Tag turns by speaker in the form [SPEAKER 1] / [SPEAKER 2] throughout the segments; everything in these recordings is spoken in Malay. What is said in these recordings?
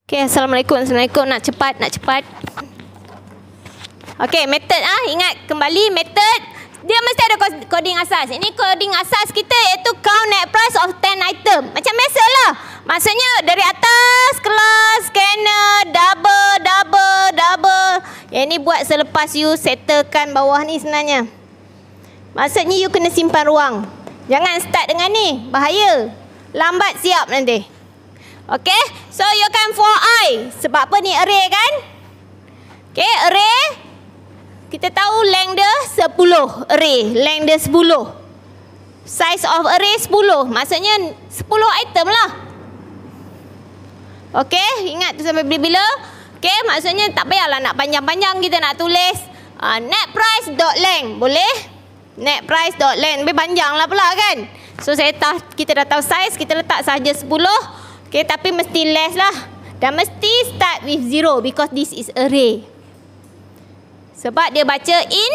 [SPEAKER 1] Okay, Assalamualaikum. Nak cepat. Okay, method ingat kembali method. Dia mesti ada coding asas. Ini coding asas kita iaitu count net price of 10 item. Macam biasa lah. Maksudnya dari atas kelas, scanner, double. Yang ni buat selepas you settlekan bawah ni sebenarnya. Maksudnya you kena simpan ruang. Jangan start dengan ni. Bahaya. Lambat siap nanti. Okay, so you akan for I. Sebab apa ni array kan? Okay, array. Kita tahu length dia 10. Array, length dia 10. Size of array 10. Maksudnya 10 item lah. Okay, ingat tu sampai bila-bila. Okay, maksudnya tak payahlah nak panjang-panjang kita nak tulis. Net price dot length. Boleh? Net price dot length. Lebih panjang lah pula kan? So, kita dah tahu size. Kita letak sahaja 10. Okay, tapi mesti less lah. Dan mesti start with 0 because this is array. Sebab dia baca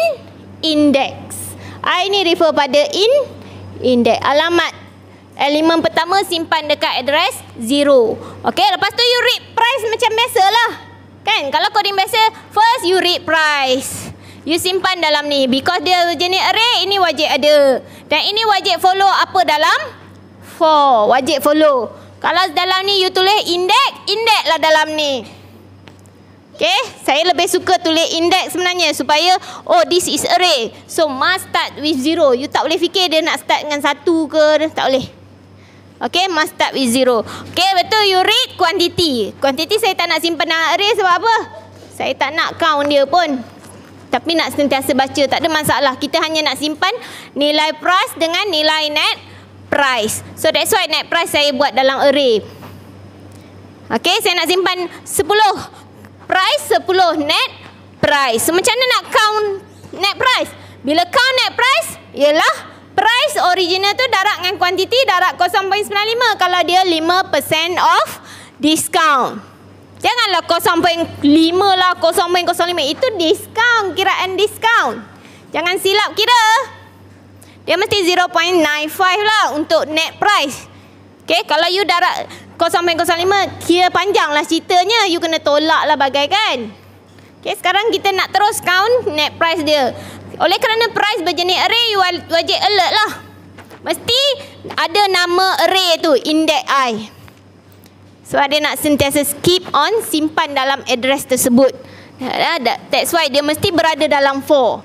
[SPEAKER 1] index. I ni refer pada index. Alamat elemen pertama simpan dekat address 0. Okay, lepas tu you read price macam biasa lah. Kan? Kalau coding biasa, first you read price. You simpan dalam ni. Because dia jenis array, ini wajib ada. Dan ini wajib follow apa dalam? For. Wajib follow. Kalau dalam ni you tulis index lah dalam ni. Okay, saya lebih suka tulis index sebenarnya supaya this is array. So must start with 0. You tak boleh fikir dia nak start dengan 1 ke, tak boleh. Okay, must start with 0. Okay, betul you read quantity. Quantity saya tak nak simpan dalam array sebab apa? Saya tak nak count dia pun. Tapi nak sentiasa baca, tak ada masalah. Kita hanya nak simpan nilai price dengan nilai net price. So that's why net price saya buat dalam array. Okay, saya nak simpan 10 price, 10 net price. So macam mana nak count net price? Bila count net price, ialah price original tu darab dengan quantity darab 0.95 kalau dia 5% off discount. Janganlah 0.5 lah, 0.05. Itu discount, kiraan discount. Jangan silap kira. Dia mesti 0.95 lah untuk net price. Okay, kalau you darab 0.05, kira panjang lah ceritanya. You kena tolak lah bagaikan. Okay, sekarang kita nak terus count net price dia. Oleh kerana price berjenis array, you wajib alert lah. Mesti ada nama array tu, index I. Sebab dia nak sentiasa keep on simpan dalam address tersebut. That's why dia mesti berada dalam for.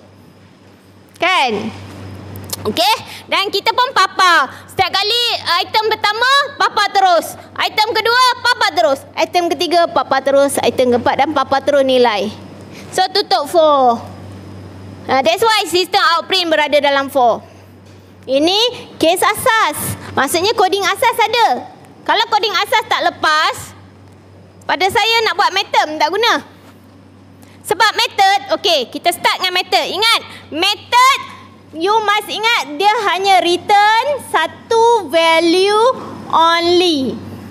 [SPEAKER 1] Kan? Okay, dan kita pun papa. Setiap kali item pertama, papa terus. Item kedua, papa terus. Item ketiga, papa terus. Item keempat dan papa terus nilai. So, tutup for. That's why sistem outprint berada dalam for. Ini case asas. Maksudnya coding asas ada. Kalau coding asas tak lepas, pada saya nak buat method, tak guna. Sebab method, okay, kita start dengan method. Ingat, method you must ingat dia hanya return satu value only.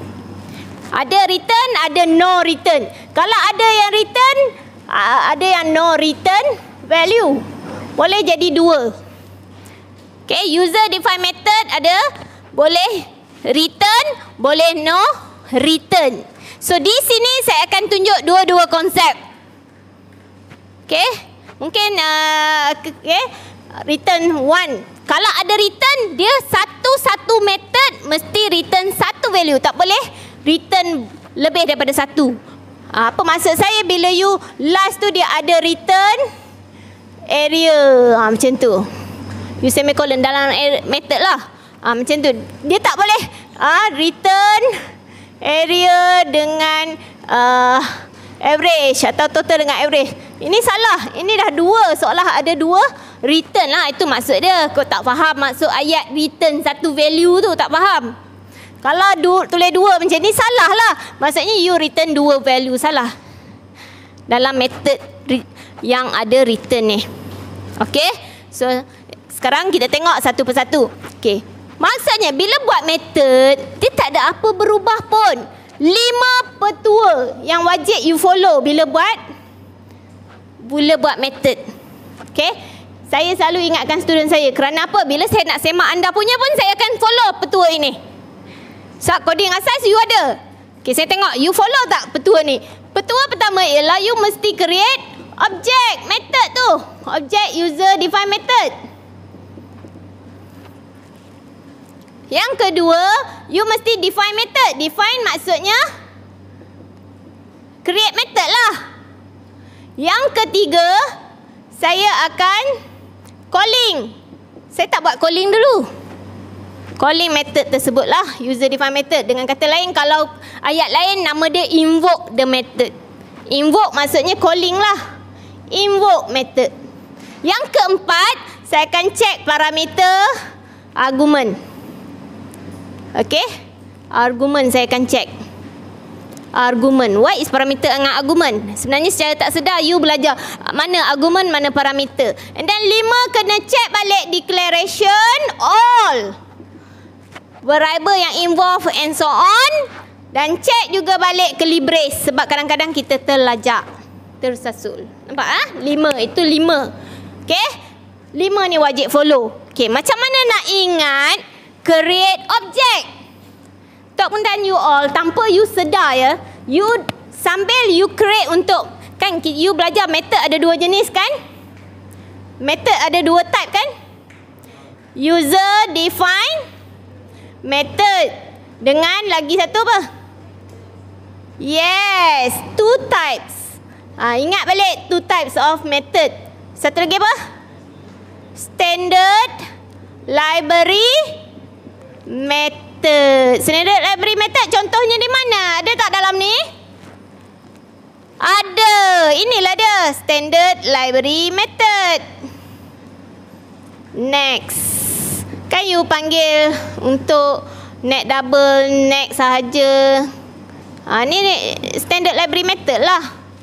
[SPEAKER 1] Ada return, ada no return. Kalau ada yang return, ada yang no return value. Boleh jadi dua. Okay, user define method ada boleh return, boleh no return. So di sini saya akan tunjuk dua-dua konsep. Okay, mungkin okay. Return 1. Kalau ada return, dia satu-satu method mesti return satu value. Tak boleh return lebih daripada satu. Apa maksud saya bila you last tu dia ada return area. Macam tu. You semicolon dalam method lah. Macam tu. Dia tak boleh return area dengan average atau total dengan average. Ini salah. Ini dah dua. Seolah ada dua return lah. Itu maksud dia. Kau tak faham maksud ayat return satu value tu. Tak faham. Kalau tulis dua macam ni, salah lah. Maksudnya you return dua value. Salah. Dalam method yang ada return ni. Okay. So, sekarang kita tengok satu persatu. Okay. Maksudnya bila buat method, dia tak ada apa berubah pun. 5 petua yang wajib you follow bila buat method. Okay. Saya selalu ingatkan student saya. Kerana apa? Bila saya nak semak anda punya pun, saya akan follow petua ini. So, coding asas you ada. Okay, saya tengok. You follow tak petua ni? Petua pertama ialah you mesti create object method tu. Object user define method. Yang kedua, you mesti define method. Define maksudnya create method lah. Yang ketiga, saya akan calling. Saya tak buat calling dulu. Calling method tersebut lah, user define method. Dengan kata lain, kalau ayat lain nama dia invoke the method. Invoke maksudnya calling lah. Invoke method. Yang keempat, saya akan check parameter argument. Okey, argument saya akan check. Argument. What is parameter dengan argument? Sebenarnya secara tak sedar you belajar mana argument, mana parameter. And then 5, kena check balik declaration all variable yang involve and so on. Dan check juga balik ke libres sebab kadang-kadang kita terlajak, tersasul. Nampak ah? 5 itu 5. Okey? 5 ni wajib follow. Okey, macam mana nak ingat create object? Tok pun dan you all, tanpa you sedar ya, you sambil you create untuk, kan you belajar method ada 2 jenis kan? Method ada 2 type kan? User define method dengan lagi satu apa? Yes, 2 types. Ingat balik 2 types of method. Satu lagi apa? Standard library method. Standard library method contohnya di mana? Ada tak dalam ni? Ada. Inilah dia standard library method. Next. Kan you panggil untuk net double, net sahaja. Ni standard library method lah.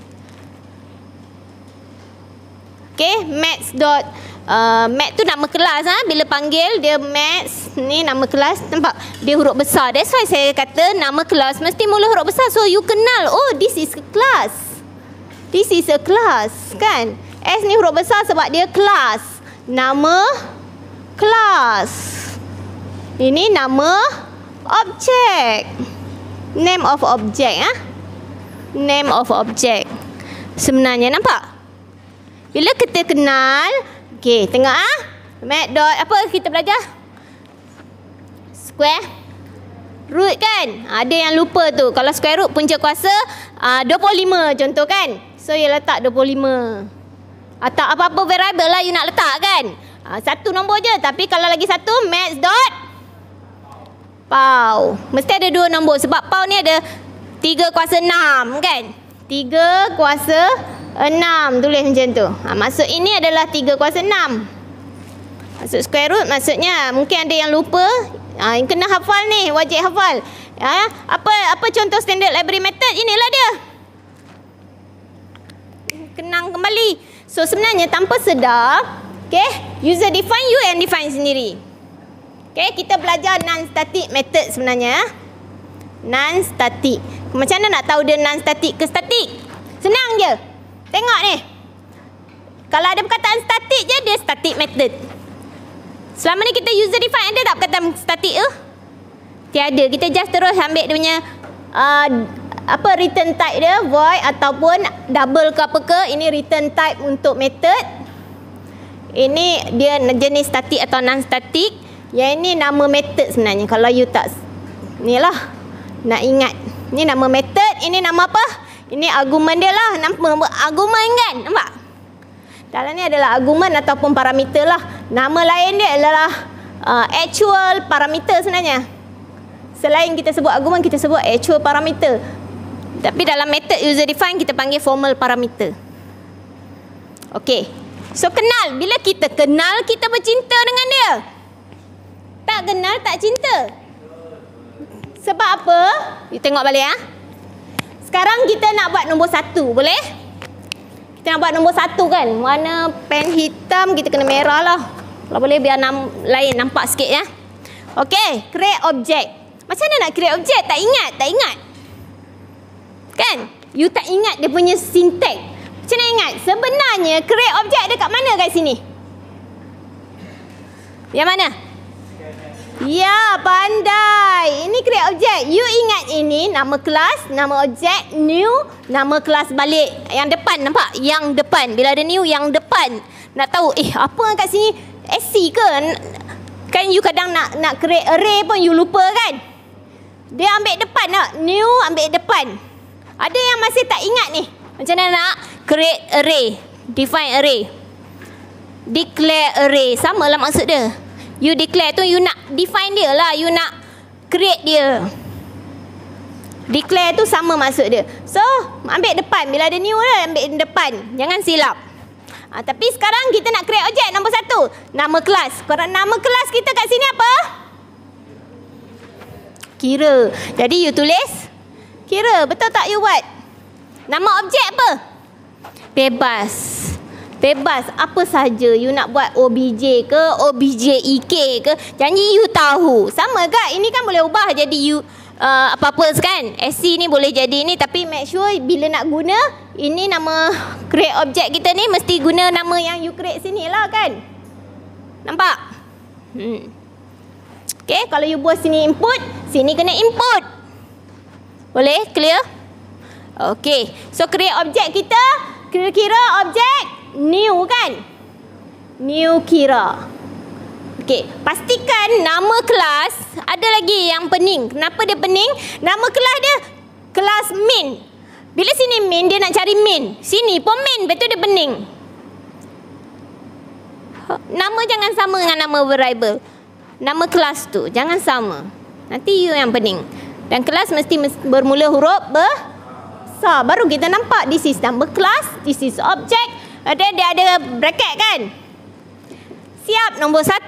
[SPEAKER 1] Okay, maths dot maths tu nama kelas bila panggil dia maths, ni nama kelas, nampak dia huruf besar. That's why saya kata nama kelas mesti mula huruf besar, so you kenal, oh this is a class. This is a class, kan? S ni huruf besar sebab dia kelas. Nama kelas. Ini nama objek. Name of object Name of object. Sebenarnya nampak? Bila kita kenal, okey, tengok mat dot apa kita belajar? Square root kan? Ada yang lupa tu. Kalau square root punca kuasa 25 contoh kan? So you letak 25. Atau apa-apa variable lah you nak letak kan? Satu nombor je. Tapi kalau lagi satu, maths dot pow. Mesti ada 2 nombor sebab pow ni ada 3 kuasa 6 kan? 3 kuasa 6 tulis macam tu. Maksud ini adalah 3 kuasa 6. Maksud square root maksudnya mungkin ada yang lupa. Kena hafal ni, wajib hafal. Apa contoh standard library method? Inilah dia. Kenang kembali. So sebenarnya tanpa sedar, okay, user define, you yang define sendiri. Okay, kita belajar non-static method sebenarnya. Non-static. Macam mana nak tahu dia non-static ke static? Senang je. Tengok ni. Kalau ada perkataan static je, dia static method. Selama ni kita user define, ada tak perkataan static tu? Tiada. Kita just terus ambil dia punya return type dia, void ataupun double ke apa ke. Ini return type untuk method. Ini dia jenis static atau non-static. Yang ini nama method sebenarnya. Kalau you tak, ni lah nak ingat. Ini nama method, ini nama apa? Ini argument dia lah. Nama argument kan? Nampak? Dalam ni adalah argument ataupun parameter lah. Nama lain dia adalah actual parameter sebenarnya. Selain kita sebut argument, kita sebut actual parameter. Tapi dalam method user define kita panggil formal parameter. Okey. So kenal. Bila kita kenal, kita bercinta dengan dia. Tak kenal, tak cinta. Sebab apa? You tengok balik Sekarang kita nak buat nombor 1, boleh? Kita nak buat nombor 1 kan? Warna pen hitam, kita kena merah lah. Kalau boleh biar lain nampak sikit ya. Okey, create object. Macam mana nak create object? Tak ingat, tak ingat. Kan? You tak ingat dia punya syntax. Macam mana ingat? Sebenarnya create object dekat mana kat sini? Yang mana? Ya, pandai. Ini create object. You ingat ini sini nama kelas, nama objek, new, nama kelas balik. Yang depan, nampak? Yang depan. Bila ada new, yang depan. Nak tahu, apa kat sini? SC ke? Kan you kadang nak create array pun you lupa kan? Dia ambil depan tak? New ambil depan. Ada yang masih tak ingat ni. Macam mana nak create array? Define array. Declare array. Sama lah maksud dia. You declare tu you nak define dia lah. You nak create dia. Declare tu sama maksud dia. So, ambil depan. Bila ada new lah, ambil depan. Jangan silap. Tapi sekarang kita nak create objek nombor 1. Nama kelas. Korang nama kelas kita kat sini apa? Kira. Jadi you tulis kira. Betul tak you buat? Nama objek apa? Bebas. Bebas. Apa saja you nak buat, OBJ ke, OBJEK ke. Janji you tahu. Sama ke? Ini kan boleh ubah jadi you apa-apa kan. SC ni boleh jadi ni. Tapi make sure bila nak guna, ini nama create objek kita ni mesti guna nama yang you create sini lah kan. Nampak? Okay, kalau you buat sini input, sini kena input. Boleh? Clear? Okay, so create objek kita, kira-kira objek new kan? New kira. Okay, pastikan nama kelas ada lagi yang pening. Kenapa dia pening? Nama kelas dia kelas main. Bila sini main, dia nak cari main. Sini pun main, betul dia pening. Nama jangan sama dengan nama variable. Nama kelas tu jangan sama. Nanti you yang pening. Dan kelas mesti bermula huruf besar. Baru kita nampak this is number class, this is object. Dia ada bracket kan? Siap, nombor 1.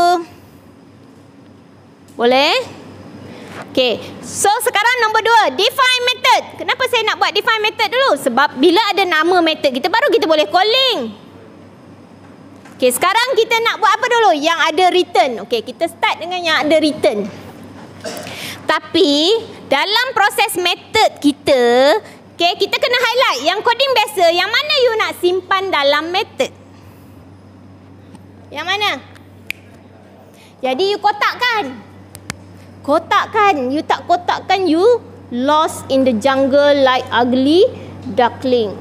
[SPEAKER 1] Boleh? Okay, so sekarang nombor 2, define method. Kenapa saya nak buat define method dulu? Sebab bila ada nama method kita, baru kita boleh calling. Okay, sekarang kita nak buat apa dulu? Yang ada return. Okay, kita start dengan yang ada return. Tapi dalam proses method kita, okay, kita kena highlight yang coding biasa. Yang mana you nak simpan dalam method? Yang mana? Jadi you kotakkan. Kotakkan. You tak kotakkan, you lost in the jungle like ugly duckling.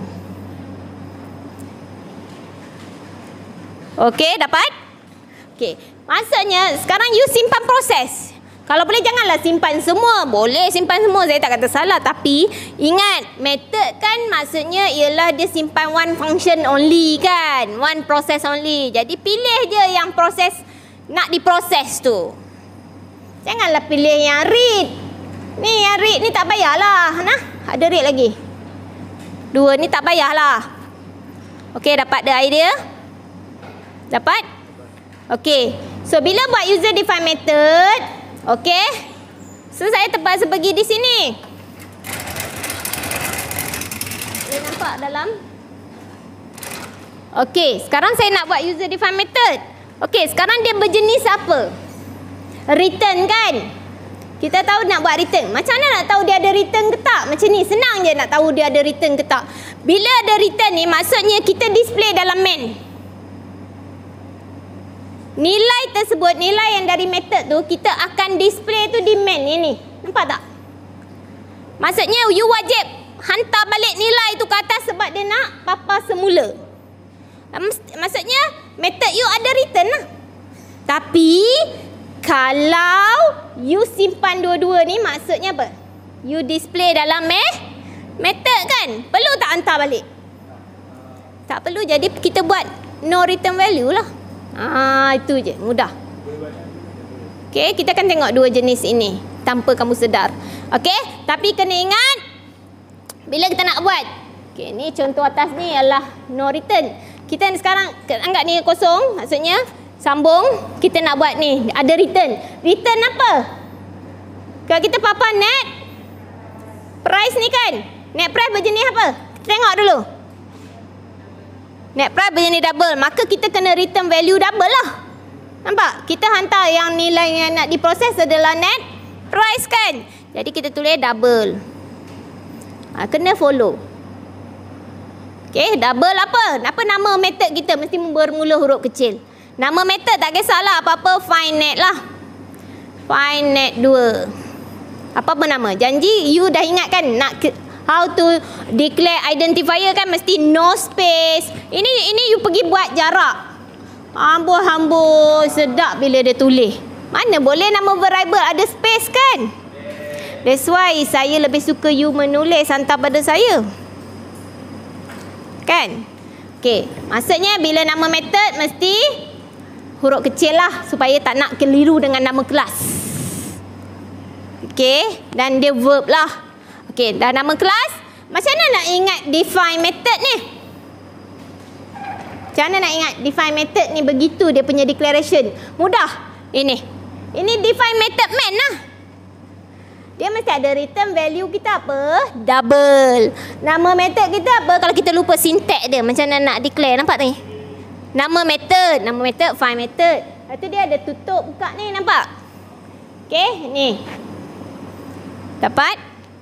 [SPEAKER 1] Okey, dapat? Okey. Maksudnya sekarang you simpan proses. Kalau boleh janganlah simpan semua. Boleh simpan semua, saya tak kata salah. Tapi ingat, method kan maksudnya ialah dia simpan one function only kan. One process only. Jadi pilih je yang proses nak diproses tu. Janganlah pilih yang read. Ni yang read ni tak payahlah. Nah, ada read lagi. 2 ni tak payahlah. Okey, dapat the idea? Dapat? Okey. So bila buat user define method, okey. So saya terpaksa pergi di sini. Boleh nampak dalam? Okey, sekarang saya nak buat user define method. Okey, sekarang dia berjenis apa? Return kan? Kita tahu nak buat return. Macam mana nak tahu dia ada return ke tak? Macam ni, senang je nak tahu dia ada return ke tak. Bila ada return ni, maksudnya kita display dalam main. Nilai tersebut, nilai yang dari method tu, kita akan display tu di main ini. Nampak tak? Maksudnya you wajib hantar balik nilai tu ke atas sebab dia nak papa semula. Maksudnya method you ada return lah. Tapi kalau you simpan dua-dua ni, maksudnya apa? You display dalam method kan? Perlu tak hantar balik? Tak perlu, jadi kita buat no return value lah. Itu je, mudah. Okey, kita akan tengok dua jenis ini tanpa kamu sedar. Okey, tapi kena ingat bila kita nak buat. Okey, ni contoh atas ni adalah no return. Kita sekarang anggap ni kosong, maksudnya sambung, kita nak buat ni, ada return. Return apa? Kalau kita papan net price ni kan, net price berjenis apa? Tengok dulu. Net price berjenis double, maka kita kena return value double lah. Nampak? Kita hantar yang nilai yang nak diproses adalah net price kan. Jadi kita tulis double. Kena follow. Okay, double apa? Apa nama method kita? Mesti bermula huruf kecil. Nama method tak kisahlah apa-apa, find net lah. Find net 2. Apa bernama? Janji you dah ingat kan? How to declare identifier kan mesti no space. Ini you pergi buat jarak. Hambur-hambur, sedap bila dia tulis. Mana boleh nama variable ada space kan? That's why saya lebih suka you menulis hantar pada saya. Kan? Okey, maksudnya bila nama method mesti huruf kecil lah supaya tak nak keliru dengan nama kelas. Okey, dan dia verb lah. Okey, dah nama kelas. Macam mana nak ingat define method ni? Macam mana nak ingat define method ni begitu dia punya declaration? Mudah. Ini define method main lah. Dia mesti ada return value kita apa? Double. Nama method kita apa? Kalau kita lupa syntax dia, macam mana nak declare? Nampak ni? Nama method find method. Lepas tu dia ada tutup buka ni, nampak? Okey, ni. Dapat?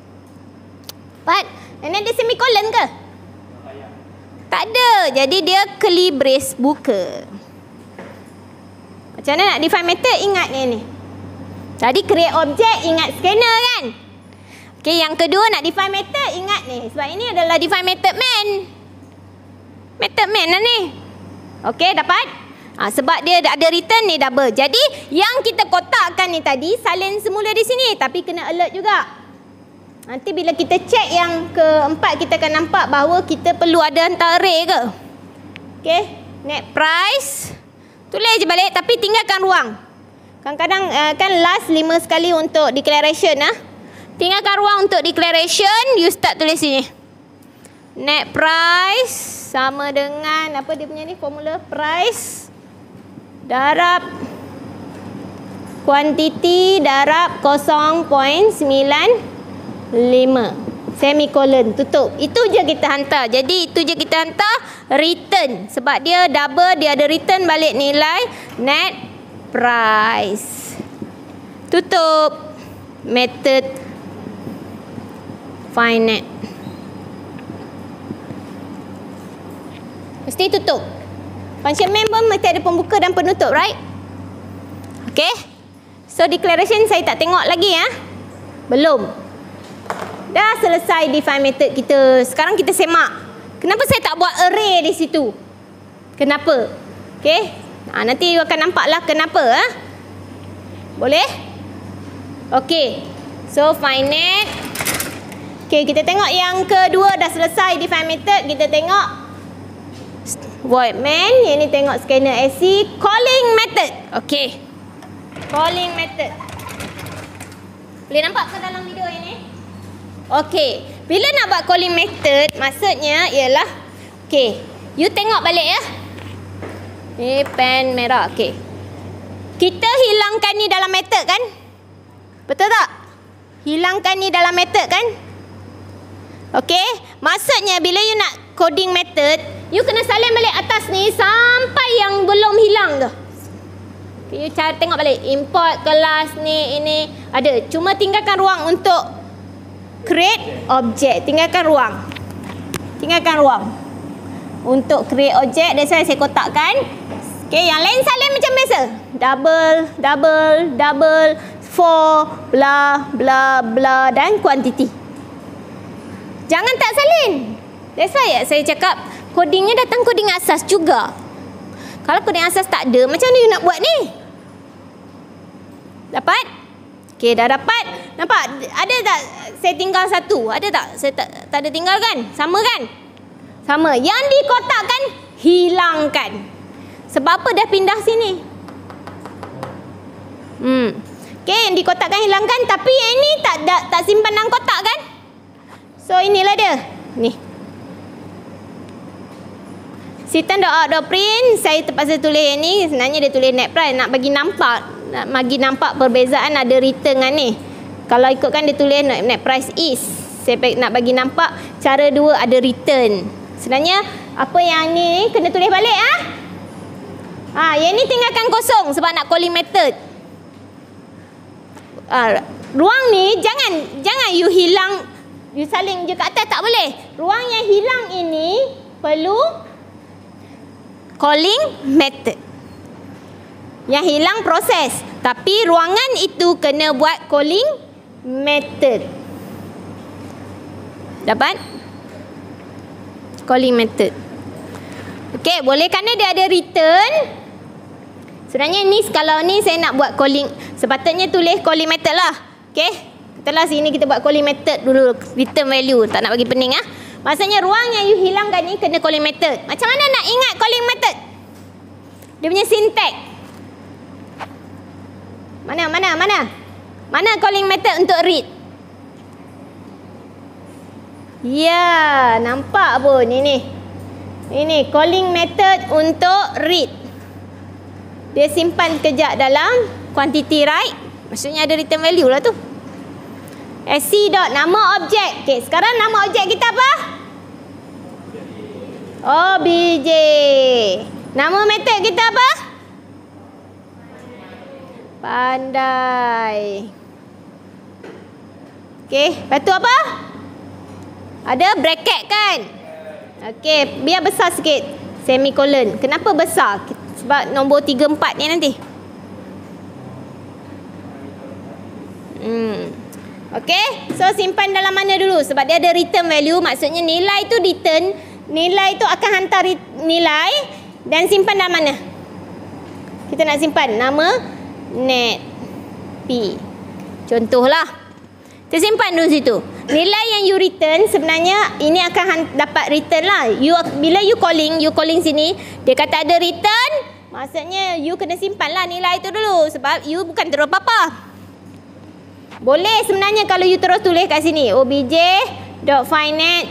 [SPEAKER 1] And then dia semicolon ke? Tak ada. Jadi dia curly brace buka. Macam mana nak define method? Ingat ni. Tadi create object, ingat scanner kan? Okey, yang kedua nak define method, ingat ni. Sebab ini adalah define method main. Method main lah ni. Okey, dapat? Sebab dia ada return ni double. Jadi, yang kita kotakkan ni tadi, salin semula di sini. Tapi kena alert juga. Nanti bila kita check yang keempat, kita akan nampak bahawa kita perlu ada hantar array ke. Okey, net price. Tulis je balik tapi tinggalkan ruang. Kadang-kadang kan last 5 sekali untuk declaration lah. Tinggalkan ruang untuk declaration. You start tulis sini. Net price sama dengan apa dia punya ni formula? Price darab quantity darab 0.95 semicolon, tutup. Itu je kita hantar. Jadi itu je kita hantar return. Sebab dia double, dia ada return balik nilai net price. Tutup. Method find net. Mesti tutup. Function main pun mesti ada pembuka dan penutup, right? Okay. So declaration saya tak tengok lagi ya. Belum. Dah selesai define method kita. Sekarang kita semak. Kenapa saya tak buat array di situ? Kenapa? Okay. Nanti you akan nampak lah kenapa. Boleh? Okay. So find net. Okay, kita tengok yang kedua dah selesai define method. Kita tengok void main. Yang ni tengok scanner SC. Calling method. Okay. Calling method. Boleh nampak ke dalam video ini? Okay. Bila nak buat calling method, maksudnya ialah, okay, you tengok balik ya. Ni pen merah. Okay. Kita hilangkan ni dalam method kan? Betul tak? Hilangkan ni dalam method kan? Okay. Maksudnya bila you nak coding method, you kena salin balik atas ni sampai yang belum hilang tu. You cari tengok balik. Import kelas ni, ini ada. Cuma tinggalkan ruang untuk create object. Tinggalkan ruang. Tinggalkan ruang untuk create object. That's why saya kotakkan. Okay, yang lain salin macam biasa. Double, double, double, for, bla, bla, bla dan quantity. Jangan tak salin. That's why saya cakap codingnya datang coding asas juga. Kalau coding asas tak ada, macam mana you nak buat ni? Dapat? Okay, dah dapat. Nampak? Ada tak saya tinggal satu? Ada tak? Saya tak ada tinggal kan? Sama kan? Sama. Yang dikotakkan, hilangkan. Sebab apa dah pindah sini? Okay, yang dikotakkan hilangkan. Tapi yang ini tak simpan dalam kotak kan? So, inilah dia. Ni. System.out.print, saya terpaksa tulis yang ni. Sebenarnya dia tulis net price. Nak bagi nampak perbezaan ada return dengan ni. Kalau ikutkan dia tulis net price is. Saya nak bagi nampak cara dua ada return. Sebenarnya apa yang ni kena tulis balik yang ni tinggalkan kosong sebab nak calling method. Ruang ni jangan you hilang, you salin je kat atas, tak boleh. Ruang yang hilang ini perlu calling method. Yang hilang proses. Tapi ruangan itu kena buat calling method. Dapat? Calling method. Okey, boleh kerana dia ada return. Sebenarnya ni kalau ni saya nak buat calling, sepatutnya tulis calling method lah. Okey. Katalah sini kita buat calling method dulu, return value, tak nak bagi pening ah. Maksudnya ruang yang you hilangkan ni kena calling method. Macam mana nak ingat calling method? Dia punya syntax. Mana calling method untuk read? Ya, nampak pun ini. Ini calling method untuk read. Dia simpan kejap dalam quantity right. Maksudnya ada return value lah tu. sc dot nama objek. Okey, sekarang nama objek kita apa? Obj. Nama method kita apa? Pandai. Okey, lepas tu apa? Ada bracket kan? Okey, biar besar sikit. Semicolon. Kenapa besar? Sebab nombor 3, 4 ni nanti. Okey, so simpan dalam mana dulu? Sebab dia ada return value. Maksudnya nilai tu return. Nilai tu akan hantar nilai. Dan simpan dalam mana? Kita nak simpan nama net P. Contohlah. Kita simpan dulu situ. Nilai yang you return sebenarnya ini akan dapat return lah. Bila you calling sini, dia kata ada return, maksudnya you kena simpan lah nilai itu dulu. Sebab you bukan terus apa-apa. Boleh sebenarnya kalau you terus tulis kat sini obj.findNet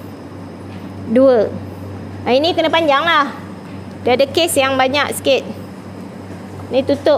[SPEAKER 1] 2. Ini kena panjang lah. Dia ada case yang banyak sikit. Ni tutup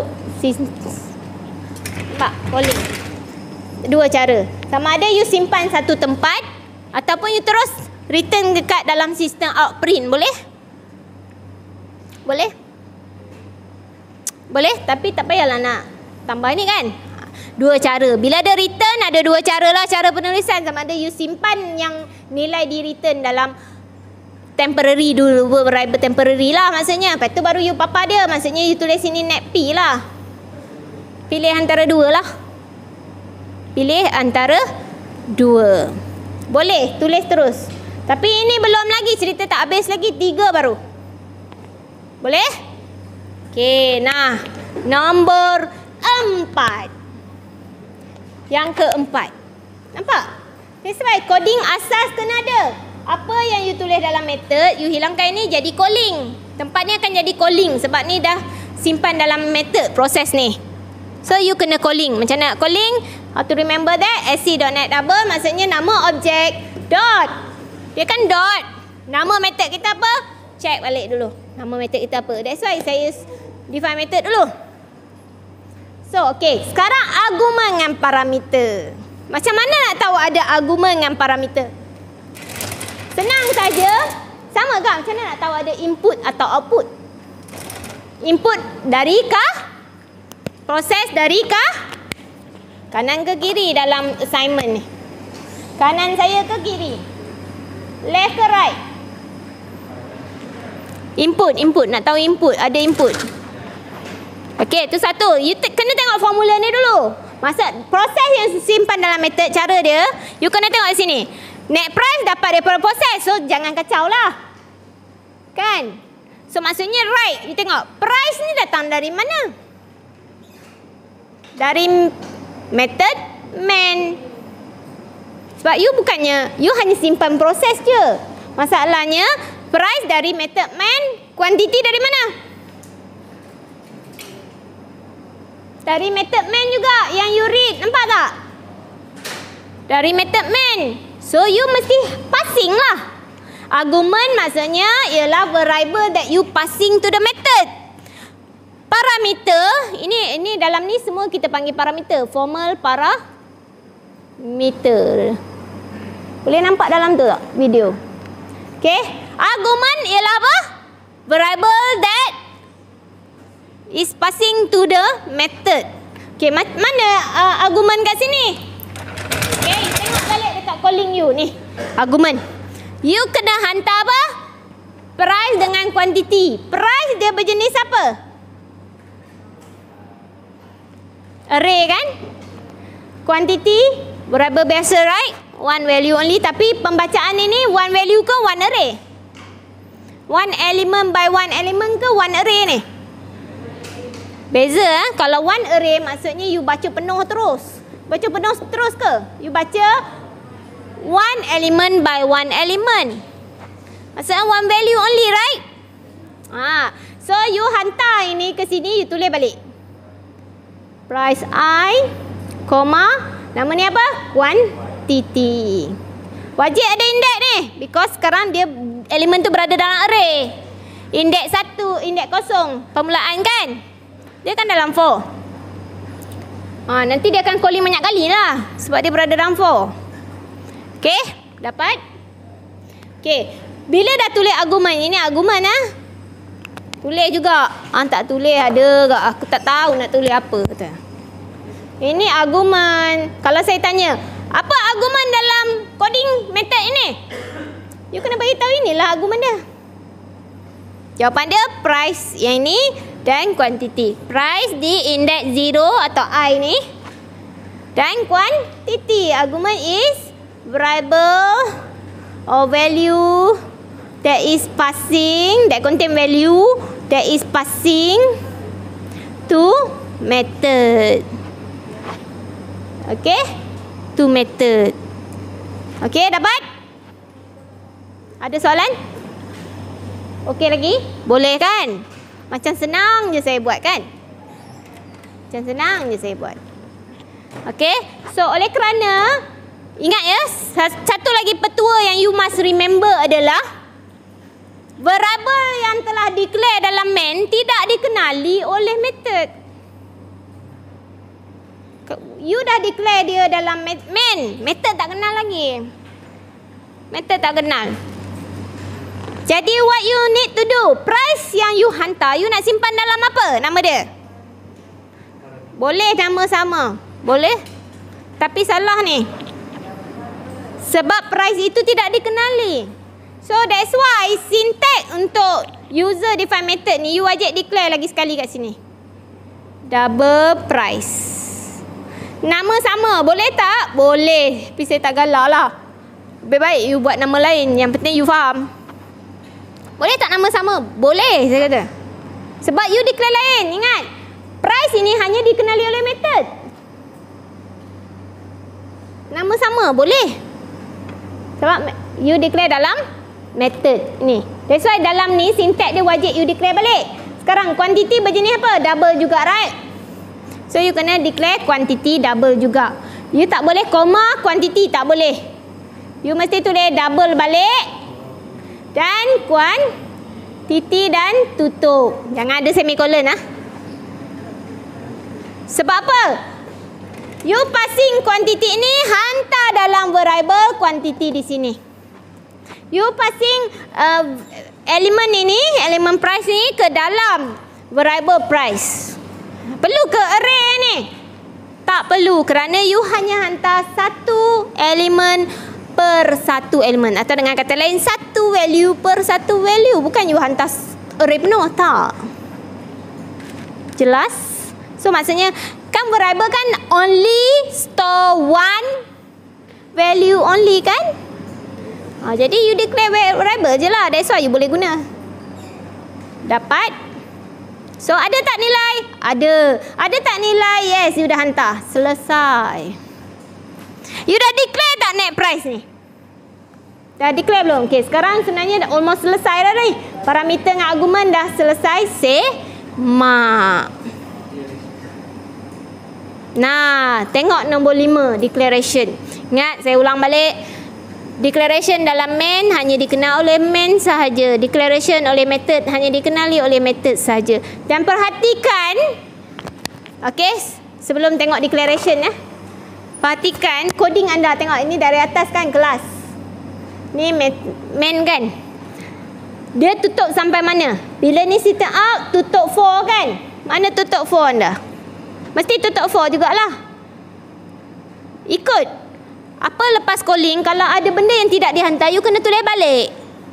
[SPEAKER 1] nampak calling. Dua cara. Sama ada you simpan satu tempat ataupun you terus return dekat dalam sistem outprint. Boleh? Boleh? Boleh, tapi tak payahlah nak tambah ni kan. Dua cara. Bila ada return, ada dua cara lah cara penulisan. Sama ada you simpan yang nilai di return dalam temporary dulu, variable temporary lah maksudnya. Lepas tu baru you papa dia. Maksudnya you tulis sini net P lah. Pilih antara dua lah. Pilih antara dua. Boleh tulis terus. Tapi ini belum lagi, cerita tak habis lagi. 3 baru. Boleh? Okey, nah. Nombor 4. Yang keempat. Nampak? That's why coding asas kena ada. Apa yang you tulis dalam method, you hilangkan ni jadi calling. Tempat ni akan jadi calling sebab ni dah simpan dalam method proses ni. So you kena calling. Macam nak calling? How to remember that? sc.net double maksudnya nama objek dot. Dia kan dot. Nama method kita apa? Check balik dulu. Nama method kita apa? That's why saya define method dulu. So, okay. Sekarang argumen dengan parameter. Macam mana nak tahu ada argumen dengan parameter? Senang saja. Sama kan? Macam mana nak tahu ada input atau output? Input dari kah? Proses dari kah? Kanan ke kiri dalam assignment ni? Kanan saya ke kiri? Left ke right? Input. Nak tahu input. Ada input. Okey, itu satu. You kena tengok formula ni dulu. Maksud proses yang simpan dalam method, cara dia, you kena tengok di sini. Net price dapat daripada proses. So, jangan kacau lah. Kan? So, maksudnya right. You tengok, price ni datang dari mana? Dari method main. Sebab you bukannya, you hanya simpan proses je. Masalahnya, price dari method main, quantity dari mana? Dari method main juga yang you read. Nampak tak? Dari method main. So you mesti passing lah. Argument maksudnya ialah variable that you passing to the method. Parameter, ini dalam ni semua kita panggil parameter. Formal parameter. Boleh nampak dalam tu tak video? Okay. Argument ialah apa? Variable that is passing to the method. Okay, mana argument kat sini? Okay, tengok balik dekat calling you ni. Argument. You kena hantar apa? Price dengan quantity. Price dia berjenis apa? Array kan? quantity, variable biasa, right? One value only. Tapi pembacaan ini one value ke one array? One element by one element ke one array ni? Beza. Kalau one array maksudnya you baca penuh terus. Baca penuh terus ke? You baca one element by one element. Maksudnya one value only, right? So you hantar ini ke sini, you tulis balik. Price I, nama ni apa? Quantity. Wajib ada indeks ni, because sekarang dia elemen tu berada dalam array. Indeks 1, indeks 0, permulaan kan? Dia kan dalam for. Nanti dia akan calling banyak kali lah, sebab dia berada dalam for. Okay, dapat? Okay, bila dah tulis argument, ini argument tulis juga. Tak tulis ada ke? Aku tak tahu nak tulis apa kata. Ini argument. Kalau saya tanya, apa argument dalam coding method ini? You kena bagi tahu inilah argument dia. Jawapan dia price yang ini dan quantity. Price di indeks 0 atau I ni. Dan quantity. Argument is variable or value that is passing, that contain value that is passing to method. Okay, to method. Okay, dapat? Ada soalan? Okay lagi? Boleh kan? Macam senang je saya buat kan? Macam senang je saya buat. Okay, so oleh kerana ingat ya, satu lagi petua yang you must remember adalah variable yang telah declare dalam main tidak dikenali oleh method. You dah declare dia dalam main, method tak kenal lagi. Method tak kenal. Jadi what you need to do, price yang you hantar, you nak simpan dalam apa? Nama dia? Boleh nama sama. Boleh. Tapi salah ni. Sebab price itu tidak dikenali. So that's why syntax untuk user define method ni, you wajib declare lagi sekali kat sini. Double price. Nama sama, boleh tak? Boleh. Tapi saya tak galak lah. Lebih baik you buat nama lain. Yang penting you faham. Boleh tak nama sama? Boleh, saya kata. Sebab you declare lain. Ingat, price ini hanya dikenali oleh method. Nama sama, boleh. Sebab you declare dalam method ni. That's why dalam ni syntax dia wajib you declare balik. Sekarang quantity berjenis apa? Double juga, right? So you kena declare quantity double juga. You tak boleh koma quantity, tak boleh. You mesti tulis double balik. Dan quantity dan tutup. Jangan ada semicolon Sebab apa? You passing quantity ni hantar dalam variable quantity di sini. You passing elemen ini, elemen price ni ke dalam variable price. Perlu ke array ni? Tak perlu, kerana you hanya hantar satu elemen per satu elemen. Atau dengan kata lain, satu value per satu value. Bukan you hantar array penuh, tak. Jelas? So maksudnya, kan variable kan only store one value only kan? Jadi you declare variable je lah. That's why you boleh guna. Dapat? So ada tak nilai? Ada. Ada tak nilai? Yes, you dah hantar. Selesai. You dah declare tak net price ni? Dah declare belum? Okay, sekarang sebenarnya dah almost selesai dah ni. Parameter dengan argument dah selesai. Semak. Nah, tengok nombor 5, declaration. Ingat, saya ulang balik. Declaration dalam main hanya dikenal oleh main sahaja. Declaration oleh method hanya dikenali oleh method sahaja. Dan perhatikan, okey, sebelum tengok declaration perhatikan coding anda. Tengok ini dari atas kan kelas. Ni main kan. Dia tutup sampai mana? Bila ni system out, tutup for kan? Mana tutup for anda? Mesti tutup for jugalah. Ikut. Apa lepas calling, kalau ada benda yang tidak dihantar, you kena tulis balik.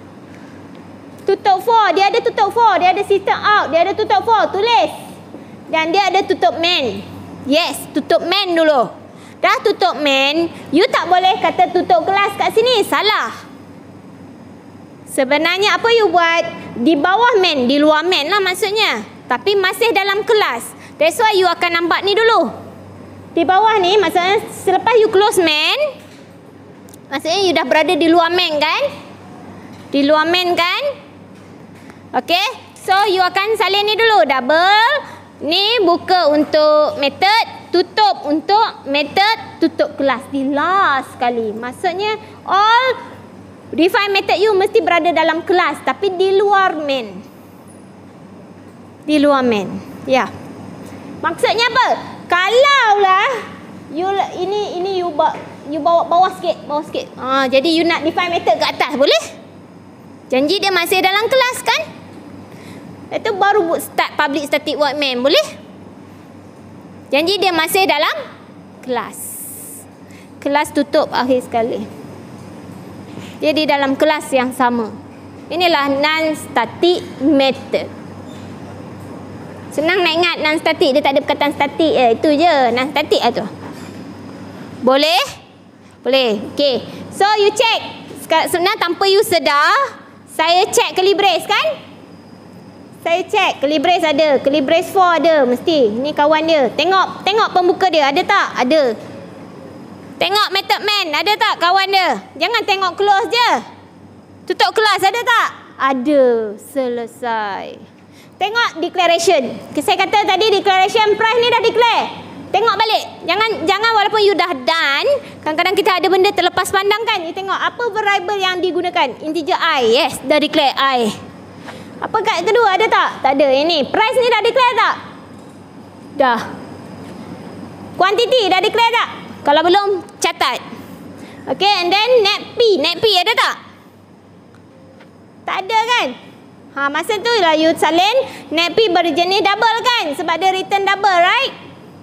[SPEAKER 1] Tutup for, dia ada tutup for, dia ada system out, dia ada tutup for, tulis. Dan dia ada tutup main. Yes, tutup main dulu. dah tutup main, you tak boleh kata tutup kelas kat sini. Salah. Sebenarnya apa you buat? Di bawah main, di luar main lah maksudnya. Tapi masih dalam kelas. That's why you akan nampak ni dulu. Di bawah ni maksudnya selepas you close main, maksudnya you dah berada di luar main kan? Di luar main kan? Okay. So you akan salin ni dulu. Double. Ni buka untuk method, tutup untuk method, tutup kelas di last sekali. Maksudnya all define method you mesti berada dalam kelas tapi di luar main. Di luar main. Ya. Maksudnya apa? Kalaulah you ini you bawa bawah sikit, bawah sikit. Jadi you nak define method ke atas, boleh? Janji dia masih dalam kelas kan? Itu baru start public static void main, boleh? Janji dia masih dalam kelas. Kelas tutup akhir sekali. Dia di dalam kelas yang sama. Inilah non-static method. Senang nak ingat non-static, dia tak ada perkataan static. Itu je, non-static lah tu. Boleh? Boleh. Okay. So you check. Sebenarnya tanpa you sedar, saya check Calibres kan? Saya check, Calibres ada, Calibres 4 ada, mesti. Ni kawan dia. Tengok pembuka dia, ada tak? Ada. Tengok method man, ada tak kawan dia? Jangan tengok close je. Tutup kelas, ada tak? Ada. Selesai. Tengok declaration. Saya kata tadi declaration price ni dah declare. Tengok balik. Jangan walaupun you dah done, kadang-kadang kita ada benda terlepas pandang kan. You tengok apa variable yang digunakan. Integer I. Yes, dah declare I. Apa kat kedua, ada tak? Tak ada. Ini price ni dah declare tak? Dah. Quantity dah declare tak? Kalau belum, catat. Okay, and then net P ada tak? Tak ada kan? Masa tu lah you salin net P berjenis double kan? Sebab dia return double, right?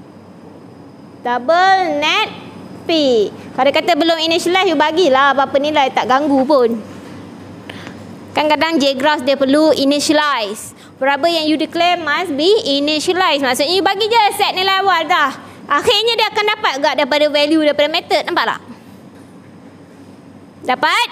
[SPEAKER 1] Double net P. Kalau dia kata belum initialize, you bagilah apa-apa nilai, tak ganggu pun. Kadang-kadang JGraphs dia perlu initialize. Variable yang you declare must be initialize. Maksudnya you bagi je set nilai awal dah. Akhirnya dia akan dapat juga daripada value daripada method. Nampak tak? Dapat?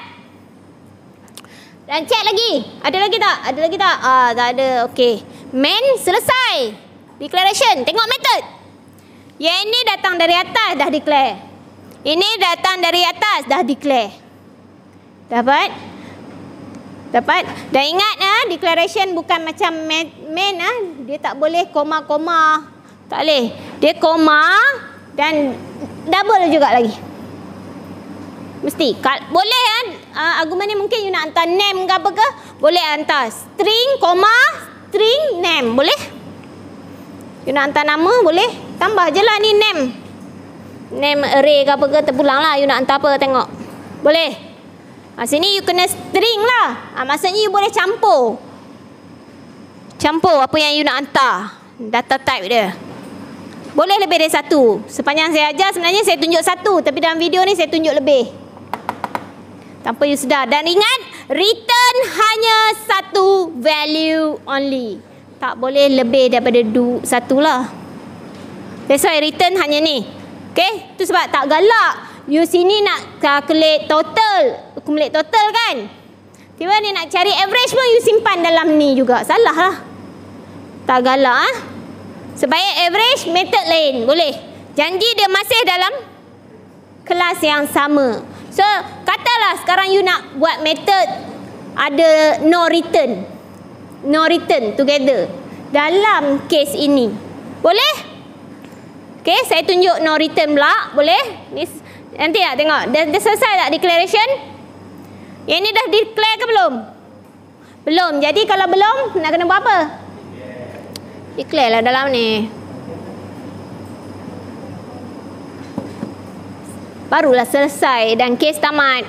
[SPEAKER 1] Dan check lagi. Ada lagi tak? Ada lagi tak? Tak ada. Okey. Main selesai. Declaration. Tengok method. Yang ini datang dari atas dah declare. Ini datang dari atas dah declare. Dapat? Dapat? Dan ingat declaration bukan macam main dia tak boleh koma-koma. Tak boleh. Dia koma dan double juga lagi. Mesti. Boleh argumen ni mungkin you nak hantar name ke apa ke? Boleh hantar string, koma, string, name. Boleh? You nak hantar nama, boleh? Tambah je lah ni name. Name array ke apa ke, terpulang lah. You nak hantar apa, tengok. Boleh? Sini you kena string lah. Maksudnya you boleh campur. Campur apa yang you nak hantar. Data type dia. Boleh lebih dari satu. Sepanjang saya ajar sebenarnya saya tunjuk satu. Tapi dalam video ni saya tunjuk lebih. Tanpa you sedar. Dan ingat, return hanya satu value only. Tak boleh lebih daripada satu lah. That's why return hanya ni. Okay? Itu sebab tak galak. You sini nak calculate total. Accumulate total kan? Tiba ni nak cari average pun you simpan dalam ni juga. Salah lah. Tak galak Sebaik average method lain. Boleh. Janji dia masih dalam kelas yang sama. So katalah sekarang you nak buat method ada no return. No return together. Dalam case ini. Boleh? Okay, saya tunjuk no return pula. Boleh? Nanti tak tengok. Dah selesai tak declaration? Yang ni dah declare ke belum? Belum. Jadi kalau belum, nak kena buat apa? Declare lah dalam ni. Barulah selesai dan kes tamat.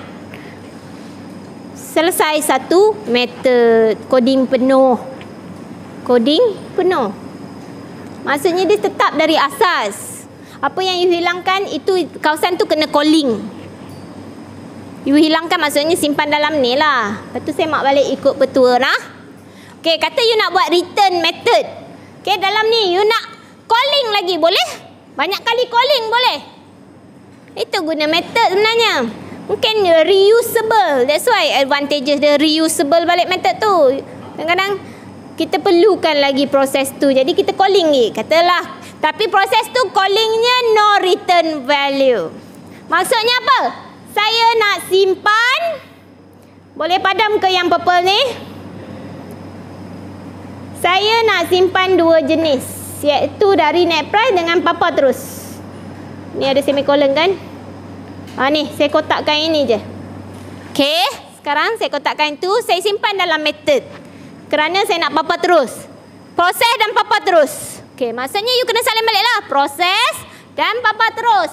[SPEAKER 1] Selesai satu method. Coding penuh. Coding penuh. Maksudnya dia tetap dari asas. Apa yang you hilangkan itu kawasan tu kena calling. You hilangkan maksudnya simpan dalam ni lah. Lepas tu saya mak balik ikut petua nah. Okay, kata you nak buat return method. Okay, dalam ni you nak calling lagi boleh? Banyak kali calling boleh? Itu guna method sebenarnya. Mungkin reusable. That's why advantages dia reusable balik method tu. Kadang-kadang kita perlukan lagi proses tu. Jadi kita calling je. Katalah. Tapi proses tu callingnya no return value. Maksudnya apa? Saya nak simpan. Boleh padam ke yang purple ni? Saya nak simpan dua jenis. Iaitu dari net price dengan papa terus. Ni ada semicolon kan? Ni saya kotakkan ini je. Okey, sekarang saya kotakkan itu, saya simpan dalam method. Kerana saya nak papa terus. Proses dan papa terus. Okey, maksudnya you kena salin balik lah. Proses dan papa terus.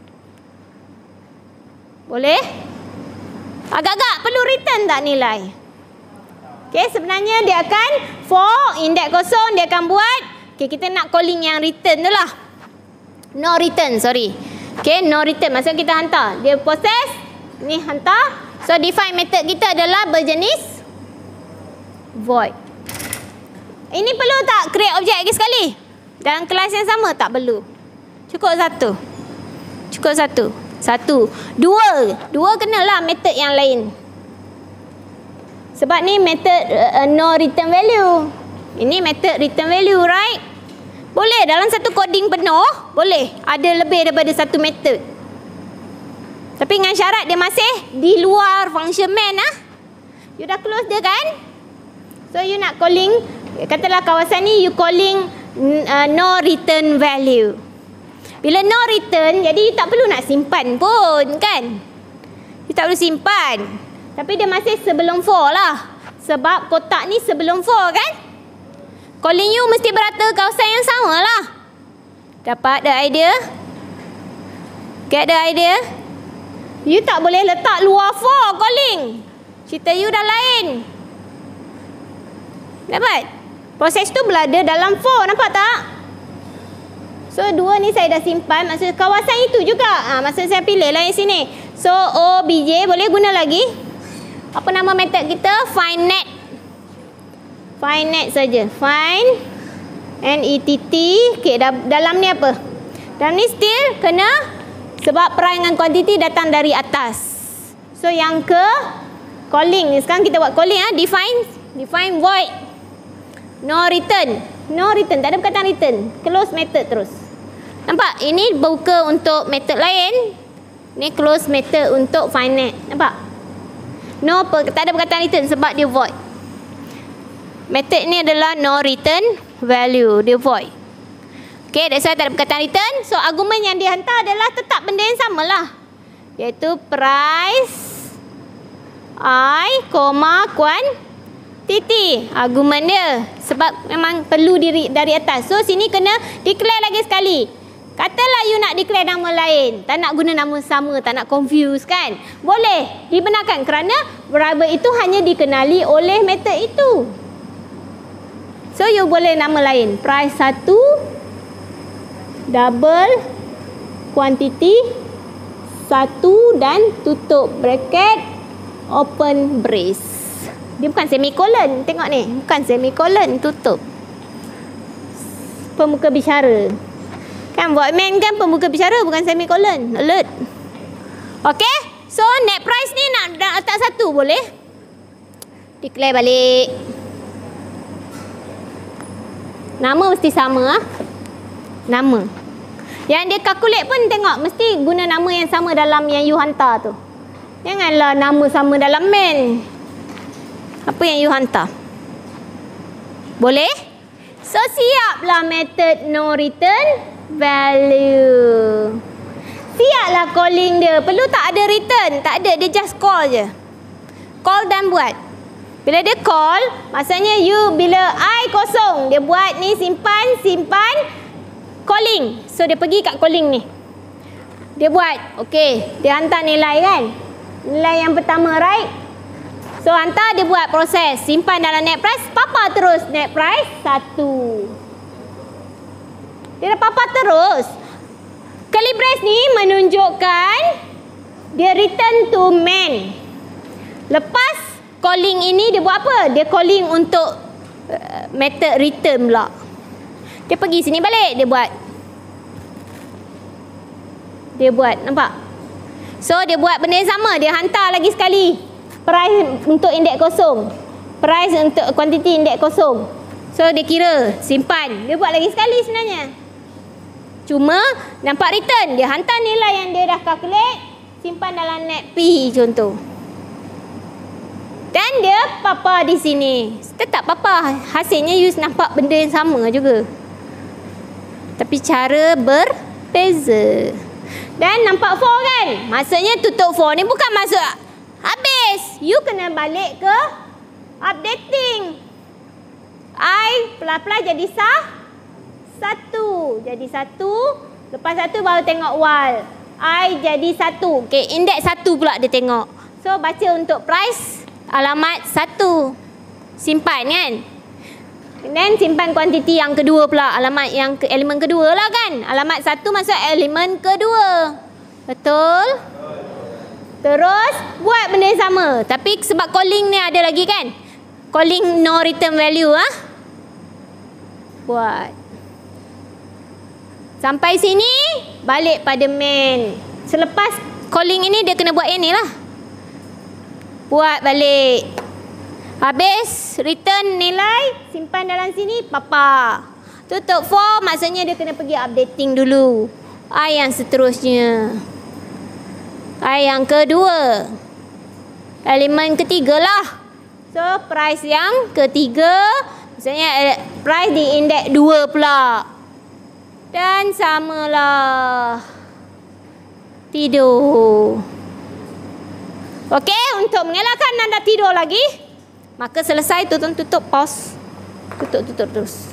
[SPEAKER 1] Boleh? Agak-agak perlu return tak nilai? Okey, sebenarnya dia akan for indeks kosong dia akan buat. Okey, kita nak calling yang return tu lah. No return, sorry. Okay, no return. Maksudnya kita hantar. Dia proses. Ni hantar. So, define method kita adalah berjenis void. Ini perlu tak create objek lagi sekali? Dalam kelas yang sama? Tak perlu. Cukup satu. Cukup satu. Satu. Dua. Dua kenalah method yang lain. Sebab ni method no return value. Ini method return value, right? Boleh dalam satu coding penuh, boleh ada lebih daripada satu method. Tapi dengan syarat dia masih di luar function main lah. You dah close dia kan? So you nak calling, katalah kawasan ni you calling no return value. Bila no return, jadi you tak perlu nak simpan pun kan? You tak perlu simpan. Tapi dia masih sebelum for lah. Sebab kotak ni sebelum for kan? Calling you mesti berata kawasan yang sama lah. Dapat the idea? Get the idea? You tak boleh letak luar for calling. Cerita you dah lain. Dapat? Proses tu berada dalam for. Nampak tak? So dua ni saya dah simpan. Maksud kawasan itu juga. Maksud saya pilih lah yang sini. So OBJ boleh guna lagi. Apa nama method kita? Find net. Find net saja. Find NETT. Okay, dalam ni apa? Dalam ni still kena sebab price dengan quantity datang dari atas. So yang ke calling. Sekarang kita buat calling define void. No return. No return. Tak ada perkataan return. Close method terus. Nampak? Ini buka untuk method lain. Ni close method untuk find net. Nampak? No, tak ada perkataan return sebab dia void. Method ni adalah no return value. Dia void. Okay, that's why tak ada perkataan return. So, argumen yang dia hantar adalah tetap benda yang sama lah. Iaitu price I, quantity. Argumen dia. Sebab memang perlu dari atas. So, sini kena declare lagi sekali. Katalah you nak declare nama lain. Tak nak guna nama sama. Tak nak confuse kan? Boleh. Dibenarkan kerana variable itu hanya dikenali oleh method itu. So, you boleh nama lain. Price 1, double, quantity, 1 dan tutup bracket, open brace. Dia bukan semicolon. Tengok ni. Bukan semicolon. Tutup. Pembuka bicara. Kan void main kan pembuka bicara bukan semicolon. Alert. Okay. So, net price ni nak letak 1 boleh? Declare balik. Nama mesti sama ah. Nama. Yang dia calculate pun tengok mesti guna nama yang sama dalam yang you hantar tu. Janganlah nama sama dalam main. Apa yang you hantar? Boleh? So siaplah method no return value. Siaplah calling dia. Perlu tak ada return? Tak ada, dia just call je. Call dan buat. Bila dia call, maksudnya you bila I kosong, dia buat ni simpan, calling. So dia pergi kat calling ni. Dia buat, okey, dia hantar nilai kan? Nilai yang pertama, right? So hantar, dia buat proses, simpan dalam net price, papa terus net price 1. Dia dah papa terus. Curly brace ni menunjukkan dia return to main. Lepas calling ini dia buat apa? Dia calling untuk method return pula. Dia pergi sini balik, dia buat Dia buat, nampak? So dia buat benda yang sama, dia hantar lagi sekali price untuk indeks kosong, price untuk kuantiti indeks kosong. So dia kira, simpan. Dia buat lagi sekali sebenarnya. Cuma nampak return, dia hantar nilai yang dia dah calculate, simpan dalam net P contoh. Dan dia papa di sini. Tetap papa. Hasilnya you nampak benda yang sama juga. Tapi cara berbeza. Dan nampak for kan? Maksudnya tutup for ni bukan masuk habis. You kena balik ke updating. I pelan-pelan jadi satu. Jadi satu. Lepas satu baru tengok wall. I jadi satu. Okay, indeks satu pula dia tengok. So baca untuk price. Alamat 1. Simpan kan. Dan simpan kuantiti yang kedua pula. Alamat yang elemen kedua lah kan. Alamat 1 masuk elemen kedua. Betul? Terus buat benda yang sama. Tapi sebab calling ni ada lagi kan. Calling no return value ah. Buat. Sampai sini balik pada main. Selepas calling ini dia kena buat yang ni lah. Buat balik. Habis return nilai, simpan dalam sini, papa. Tutup for, maksudnya dia kena pergi updating dulu. I yang seterusnya. I yang kedua. Elemen ketiga lah. So price yang ketiga, maksudnya price di indeks 2 pula. Dan samalah. Tidur. Okey, untuk mengelakkan anda tidur lagi, maka selesai tutup pause. Tutup terus.